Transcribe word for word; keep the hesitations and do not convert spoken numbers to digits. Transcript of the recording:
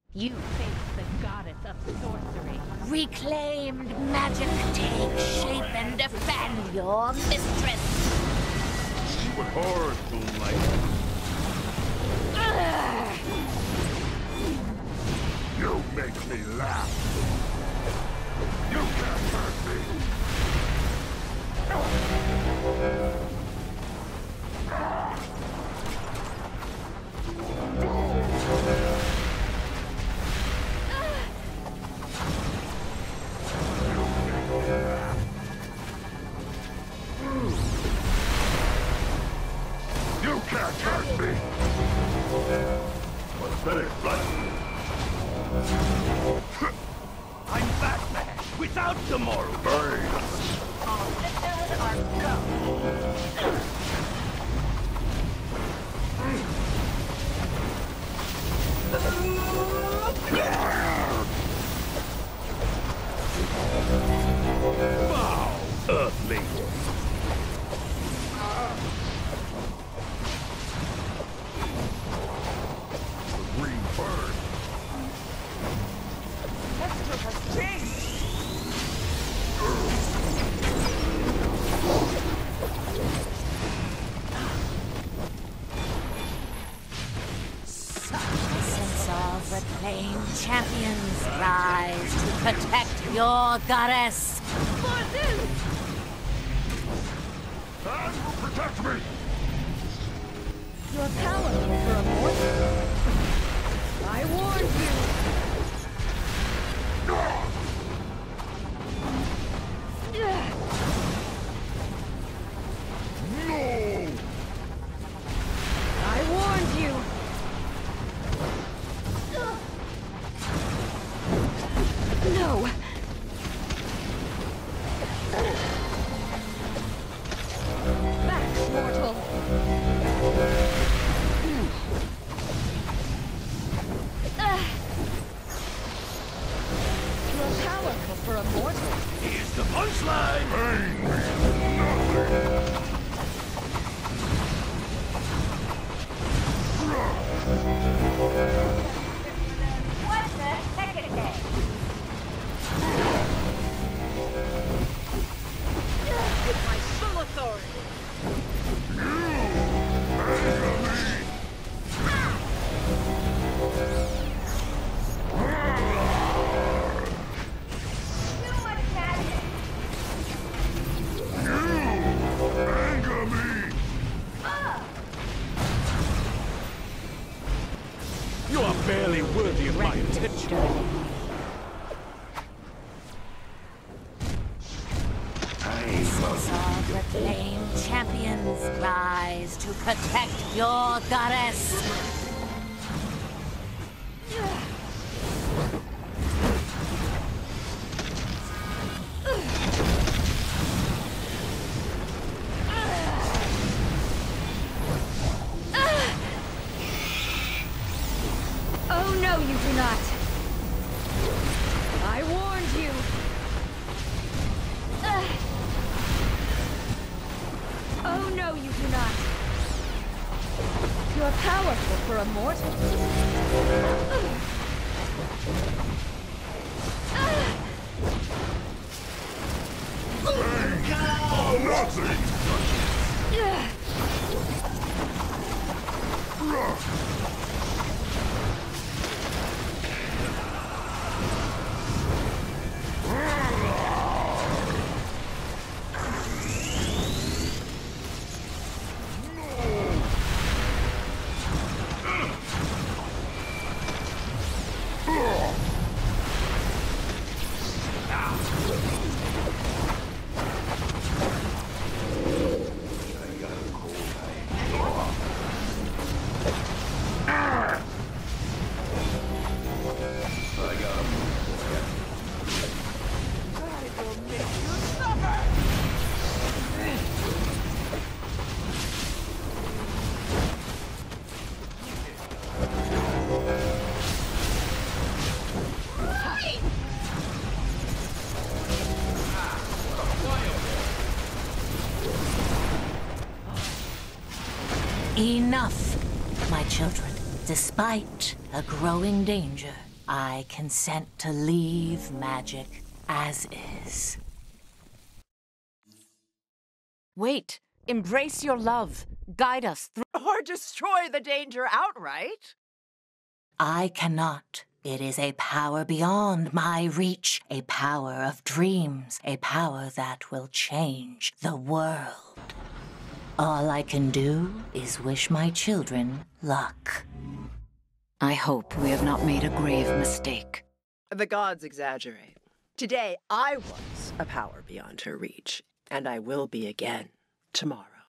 You face the goddess of sorcery. Reclaimed magic, take shape and defend your mistress. See what horrors don't like. You make me laugh. You can't hurt me. You can't hurt me! Pathetic blood! I'm Batman, without tomorrow! Burn! All systems are go. Wow! Earthling! The green bird! Texture has changed. Since all reclaimed champions rise to protect your goddess. For Zeus! And will protect me! You're powerful for a mortal. I warned you. No! I warned you. No. Back, mortal. You're powerful for a mortal. Here's the punchline! Pain means nothing! What the heck is that? With my full authority. Anger me! You are barely worthy of my attention. Since all reclaimed champions rise to protect your goddess. Oh no, you do not. I warned you. Oh no, you do not. You're powerful for a mortal. Oh, nothing! Enough, my children. Despite a growing danger, I consent to leave magic as is. Wait. Embrace your love. Guide us through. Or destroy the danger outright. I cannot. It is a power beyond my reach, a power of dreams, a power that will change the world. All I can do is wish my children luck. I hope we have not made a grave mistake. The gods exaggerate. Today, I was a power beyond her reach, and I will be again tomorrow.